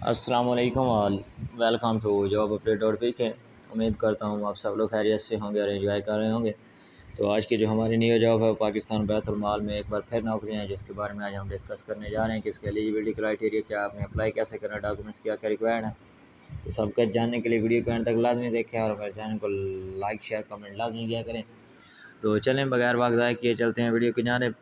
अस्सलाम वालेकुम all, welcome to job update dot P K. उम्मीद करता हूँ आप सब लोग खैरियत से होंगे और एंजॉय कर रहे होंगे। तो आज की जो हमारी न्यू जॉब है पाकिस्तान बैतुल माल में एक बार फिर नौकरियाँ हैं, जिसके बारे में आज हम डिस्कस करने जा रहे हैं कि इसके एलिजिबिलिटी क्राइटेरिया क्या, आपने अप्लाई कैसे करना, डॉक्यूमेंट्स क्या क्या रिक्वायर्ड है। तो सब कुछ जानने के लिए वीडियो को एंड तक लाजमी देखें और हमारे चैनल को लाइक शेयर कमेंट लाजमी किया करें। तो चलें बगैर वक्त ज़ाया किए चलते हैं वीडियो की जानिब।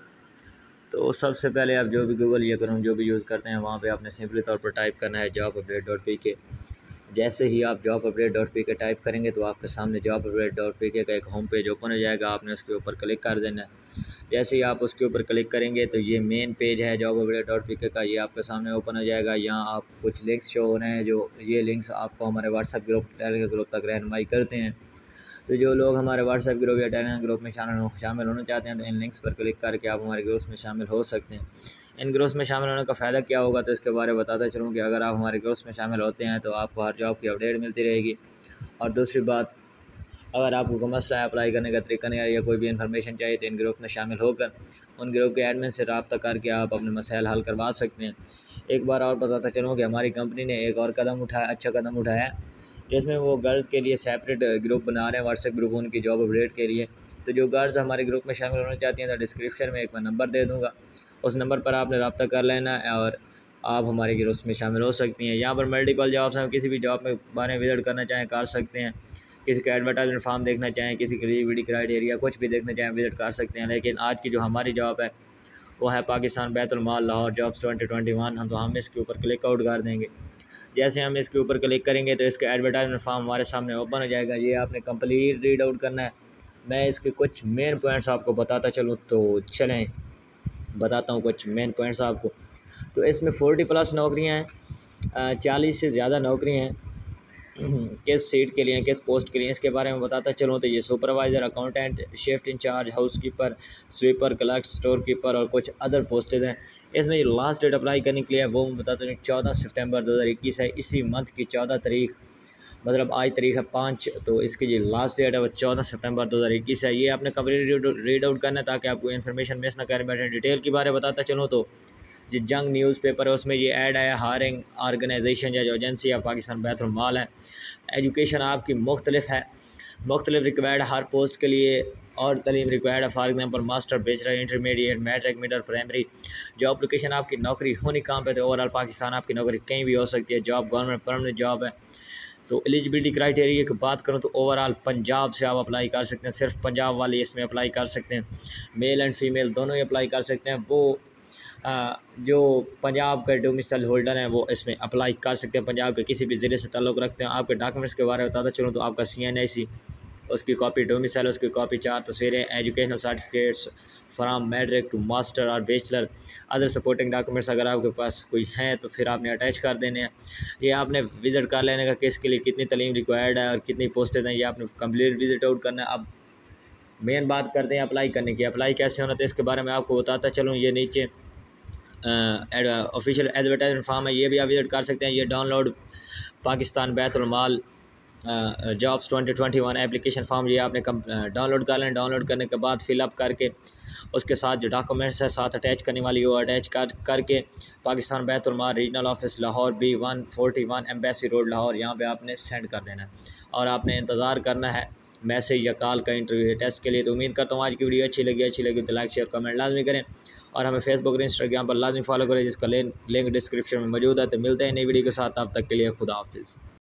तो सबसे पहले आप जो भी गूगल या करूँ जो भी यूज़ करते हैं वहाँ पे आपने सिंपली तौर पर टाइप करना है जॉब अपडेट डॉट पी के। जैसे ही आप job update dot P K type करेंगे तो आपके सामने job update dot P K का एक होम पेज ओपन हो जाएगा। आपने उसके ऊपर क्लिक कर देना है। जैसे ही आप उसके ऊपर क्लिक करेंगे तो ये मेन पेज है job update dot P K का, ये आपके सामने ओपन हो जाएगा। यहाँ आप कुछ लिंक्स शो हो रहे हैं, जो ये लिंक्स आपको हमारे व्हाट्सएप ग्रुप टेलीग्राम ग्रुप तक रहनुमाई करते हैं। तो जो लोग हमारे व्हाट्सएप ग्रुप या टेलीग्राम ग्रुप में शामिल होना चाहते हैं तो इन लिंक्स पर क्लिक करके आप हमारे ग्रुप्स में शामिल हो सकते हैं। इन ग्रुप्स में शामिल होने का फ़ायदा क्या होगा तो इसके बारे में बताता चलूँ कि अगर आप हमारे ग्रुप्स में शामिल होते हैं तो आपको हर जॉब की अपडेट मिलती रहेगी। और दूसरी बात, अगर आपको कोई मसला है अप्लाई करने का तरीका नहीं आ या कोई भी इन्फॉर्मेशन चाहिए तो इन ग्रुप में शामिल होकर उन ग्रुप के एडमिन से रब्ता करके आप अपने मसाइल हल करवा सकते हैं। एक बार और बताता चलूँ कि हमारी कंपनी ने एक और कदम उठाया, अच्छा कदम उठाया है, जिसमें वो गर्ल्स के लिए सेपरेट ग्रुप बना रहे हैं, व्हाट्सएप ग्रुप उनकी जॉब अपडेट के लिए। तो जो गर्ल्स हमारे ग्रुप में शामिल होना चाहती हैं तो डिस्क्रिप्शन में एक मैं नंबर दे दूँगा, उस नंबर पर आपने रब्ता कर लेना है और आप हमारे ग्रुप में शामिल हो सकती हैं। यहाँ पर मल्टीपल जॉब्स हैं, किसी भी जॉब में बारे में विजिट करना चाहें कर सकते हैं, किसी का एडवर्टाइजमेंट फॉर्म देखना चाहें, किसी के एलिजिबिलिटी क्राइटेरिया कुछ भी देखना चाहें विजिट कर सकते हैं। लेकिन आज की जो हमारी जॉब है वो है पाकिस्तान बैतुल माल लाहौर जॉब्स 2021। हम इसके ऊपर क्लिक आउट कर देंगे। जैसे हम इसके ऊपर क्लिक करेंगे तो इसका एडवर्टाइजमेंट फॉर्म हमारे सामने ओपन हो जाएगा। ये आपने कंप्लीट रीड आउट करना है। मैं इसके कुछ मेन पॉइंट्स आपको बताता चलूँ, तो चलें बताता हूँ कुछ मेन पॉइंट्स आपको। तो इसमें 40+ नौकरियाँ हैं, 40 से ज़्यादा नौकरियाँ हैं। किस सीट के लिए, किस पोस्ट के लिए, इसके बारे में बताता चलूँ तो ये supervisor, accountant, shift in charge, housekeeper, sweeper, clerk, store keeper और कुछ अदर पोस्टेज हैं। इसमें जो लास्ट डेट अप्लाई करने के लिए है वो मैं बताता हूँ 14 सितंबर 2021 है। इसी मंथ की 14 तारीख, मतलब आज तारीख है 5, तो इसकी जो लास्ट डेट है वो 14 सितंबर 2021 है। ये आपने कंप्लीट रीड आउट करना है ताकि आपको इन्फॉर्मेशन मिस ना करें। मैं डिटेल के बारे में बताता चलूँ तो जो जंग न्यूज़पेपर है उसमें ये ऐड आया, हायरिंग ऑर्गेनाइजेशन या जो एजेंसी है पाकिस्तान बैतुल माल है। एजुकेशन आपकी मुख्तलिफ है, मुख्तलिफ रिक्वायर्ड हर पोस्ट के लिए और तलीम रिक्वायर्ड है। For example master, bachelor, intermediate, matric, middle, primary. Job location आपकी नौकरी होनी कहाँ पे, तो ओवरऑल पाकिस्तान आपकी नौकरी कहीं भी हो सकती है। जॉब गवर्नमेंट परमानेंट जॉब है। तो एलिजिबिलिटी क्राइटेरिया की बात करूँ तो ओवरऑल पंजाब से आप अप्लाई कर सकते हैं, सिर्फ पंजाब वाले इसमें अप्लाई कर सकते हैं। मेल एंड फीमेल दोनों ही अप्लाई कर सकते हैं। वो जो पंजाब के डोमिसाइल होल्डर हैं वो इसमें अप्लाई कर सकते हैं, पंजाब के किसी भी ज़िले से ताल्लुक़ रखते हैं। आपके डॉक्यूमेंट्स के बारे में बताता चलूँ तो आपका CNIC, उसकी कॉपी, डोमिसाइल उसकी कॉपी, 4 तस्वीरें, educational certificates from matric to master और बैचलर, अदर सपोर्टिंग डॉक्यूमेंट्स अगर आपके पास कोई हैं तो फिर आपने अटैच कर देने हैं। ये आपने विज़िट कर लेने का किसके लिए कितनी तालीम रिक्वायर्ड है और कितनी पोस्टें हैं, ये आपने कंप्लीट विजिट आउट करना है। अब मेन बात करते हैं अप्लाई करने की। अप्लाई कैसे होना था इसके बारे में आपको बताता चलूँ। ये नीचे ऑफिशियल एडवर्टाइजमेंट फॉर्म है, ये भी आप विजिट कर सकते हैं। ये download Pakistan Baitul Maal jobs 2021 application form, ये आपने डाउनलोड कर लें। डाउनलोड करने के बाद फिलअप करके उसके साथ जो डॉक्यूमेंट्स है साथ अटैच करने वाली वो अटैच करके Pakistan Baitul Maal regional office Lahore B141 embassy road Lahore, यहाँ पे आपने सेंड कर देना है और आपने इंतज़ार करना है मैसेज या कॉल का इंटरव्यू टेस्ट के लिए। तो उम्मीद करता हूँ आज की वीडियो अच्छी लगी तो लाइक शेयर कमेंट लाजमी करें और हमें फेसबुक और इंस्टाग्राम पर लाजमी फॉलो करें, जिसका लिंक डिस्क्रिप्शन में मौजूद है। तो मिलते हैं नई वीडियो के साथ, तब तक के लिए खुदा हाफिज़।